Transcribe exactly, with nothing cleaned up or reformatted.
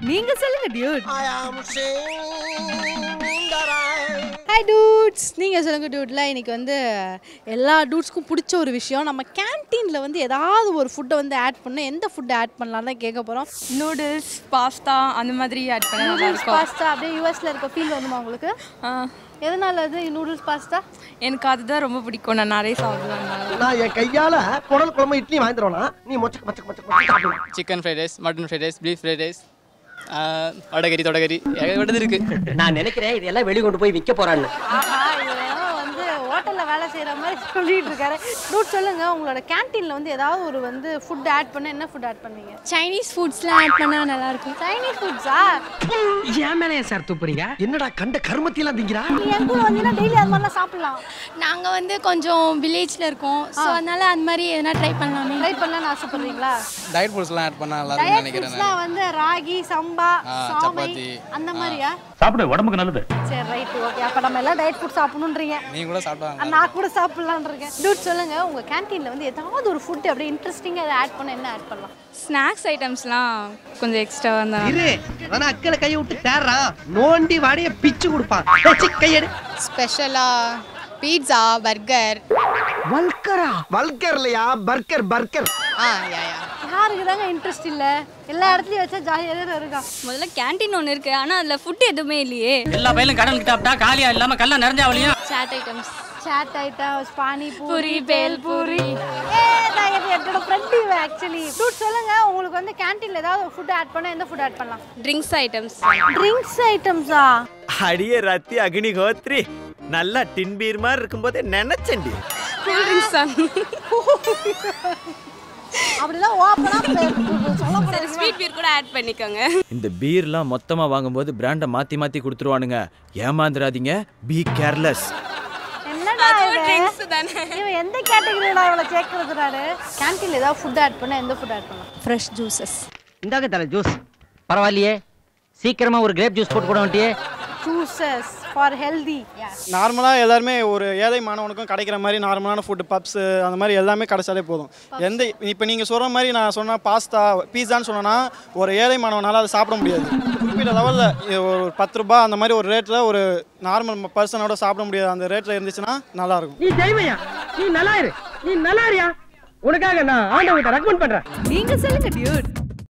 நீங்க சொல்லுங்க dude. I am saying that I Hi dudes. நீங்க சொல்லுங்க dudeல இன்னைக்கு வந்து எல்லா dudeஸ்க்கும் பிடிச்ச ஒரு விஷயம் நம்ம கேண்டீன்ல வந்து ஏதாவது ஒரு ஃபுட் வந்து ஆட் பண்ண எந்த ஃபுட் ஆட் பண்ணலாம்னு தான் கேட்க போறோம். நூடுல்ஸ் பாஸ்தா அந்த மாதிரி ஆட் பண்ணா நல்லா இருக்கும். பாஸ்தா அப்படியே யுஎஸ்ல இருக்க ஃபீல் வருமா உங்களுக்கு? எதனால அது நூடுல்ஸ் பாஸ்தா? எனக்கு அதுதான் ரொம்ப பிடிக்கும். நான் நிறைய சாப்பிடுவேன். நான் என் கையால குடல் குழம்பு இட்லி வாங்கி தருவேனா நீ மொச்சக்க மொச்சக்க மொச்சக்க சாப்பிடு. Chicken fried rice, mutton fried rice, beef fried rice, வடகரி தொடகரி ஏகப்பட்டது இருக்கு. நான் நினைக்கிறேன் இதெல்லாம் வெளிய கொண்டு போய் விற்க போறான்னு. ஆஹா இதெல்லாம் வந்து ஹோட்டல்ல வேலை செய்யற மாதிரி சொல்லிட்டு இருக்காரு. டூட் சொல்லுங்க உங்களோட கேண்டீன்ல வந்து ஏதாவது ஒரு வந்து ஃபுட் ஆட் பண்ண என்ன ஃபுட் ஆட் பண்ணீங்க? சைனீஸ் ஃபுட்ஸ்லாம் ஆட் பண்ணா நல்லா இருக்கும். சைனீஸ் ஃபுட்ஸா? ஏன் மேலே சார் துப்புறீங்க? என்னடா கண்ட கருமத்திலாம் திங்கறா? நீ எங்க கூட வந்தீனா டெய்லி அது மாதிரி சாப்பிடலாம். நாங்க வந்து கொஞ்சம் வில்லேஜ்ல இருக்கோம். சோ அதனால அந்த மாதிரி எதனா ட்ரை பண்ணலாமே. ட்ரை பண்ணலாம்னு ஆசைப்படுறீங்களா? டயட் ஃபுட்ஸ்லாம் ஆட் பண்ணா நல்லா இருக்கும்னு நினைக்கிறேன். டயட் ஃபுட்ஸ்லாம் வந்து ராகி, சம்பா, சாமை அந்த மாதிரியா? சாப்பிடு உடம்புக்கு நல்லது. சரி ரைட் ஓகே. அப்ப நம்ம எல்லாம் டயட் ஃபுட் சாப்பிடணும்ன்றீங்க. நீங்க கூட சாப்பிடுவாங்க. நான் கூட சாப்பிடலாம்னு இருக்கேன். டூட் சொல்லுங்க உங்க கேண்டீன்ல வந்து ஏதாவது ஒரு ஃபுட் அப்படியே இன்ட்ரஸ்டிங்கா அதை ஆட் பண்ண என்ன ஆட் பண்ணலாம்? ஸ்நாக்ஸ் ஐட்டம்ஸ்லாம் கொஞ்சம் எக்ஸ்ட்ரா வந்தா. இரு அவன அக்கல கைய விட்டு தேறறான். நோண்டி வாடிய பிச்சு குடுப்பான். டேய் கையெடு. ஸ்பெஷலா பீட்சா, பர்கர். வல்கரா? வல்கர் இல்லையா பர்கர் பர்கர். ஆ யா யா. யாருக்கு தாங்க இன்ட்ரெஸ்ட் இல்ல? எல்லா இடத்துலயும் வச்சா ஜாலியா தான் இருக்கா. முதல்ல கேண்டீன் ஒன்னு இருக்கு. ஆனா அதுல ஃபுட் எதுவுமே இல்லையே. எல்லா பையிலும் கடல் கிட்டாப்டா காலியா இல்லாம கல்ல நிறைஞ்சாவலியா. சாட் ஐட்டம்ஸ். சாட் ஐட்டம்ஸ், பானி பூரி, பூரி, பேல் பூரி. ஏ நான் இது என்னோட ஃப்ரெண்ட் இவ एक्चुअली. டூட் சொல்லுங்க உங்களுக்கு வந்து கேண்டீன்ல ஏதாவது ஃபுட் ஆட் பண்ண எந்த ஃபுட் ஆட் பண்ணலாம்? Drinks items. ட்ரிங்க்ஸ் ஐட்டம்ஸா? அடியே ரத்தி அக்னி கோத்ரி நல்லா டின் பீர் மாதிரி இருக்கும்போதே நினைச்சேன்டி. கூல் ட்ரிங்க்ஸ் தான். அப்படிலாம் ஓபனா சொல்ல போறேன். ஸ்வீட் பீர் கூட ஆட் பண்ணிக்கோங்க. இந்த பீர்லாம் மொத்தமா வாங்கும்போது பிராண்டை மாத்தி மாத்தி கொடுத்துருவானுங்க. ஏமாந்துராதீங்க. B careless. என்னடா இது? ட்ரிங்க்ஸ் தானே. இவன் எந்த கேட்டகரியில அவளை சேர்க்கிறது நானு? கேண்டீன்ல ஏதாவது ஃபுட் ஆட் பண்ண எந்த ஃபுட் ஆட் பண்ணலாம்? Fresh juices. இந்தாங்க தல ஜூஸ். பரவாயில்லையே. சீக்கிரமா ஒரு கிரேப் ஜூஸ் போட்டு கூட வந்துட்டியே. Juices for healthy. நார்மலாக எல்லாருமே ஒரு ஏழை மாணவனுக்கும் கிடைக்கிற மாதிரி நார்மலான ஃபுட்டு பப்ஸு அந்த மாதிரி எல்லாமே கிடைச்சாலே போதும். எந்த இப்போ நீங்கள் சொல்கிற மாதிரி நான் சொன்னால் பாஸ்தா பீஸான்னு சொன்னேன்னா ஒரு ஏழை மாணவனால் அதை சாப்பிட முடியாது. குறிப்பிட்ட லெவலில் ஒரு பத்து ரூபா அந்த மாதிரி ஒரு ரேட்டில் ஒரு நார்மல் பர்சனோட சாப்பிட முடியாது. அந்த ரேட்டில் இருந்துச்சுன்னா நல்லாயிருக்கும். நீ தெய்வயா? நீ நல்லா இரு. நீ நல்லா இருயா? உனக்காக நான் ஆண்டவன்கிட்ட ரெக்கமெண்ட் பண்றேன். நீங்க சொல்லுங்க டியூட்.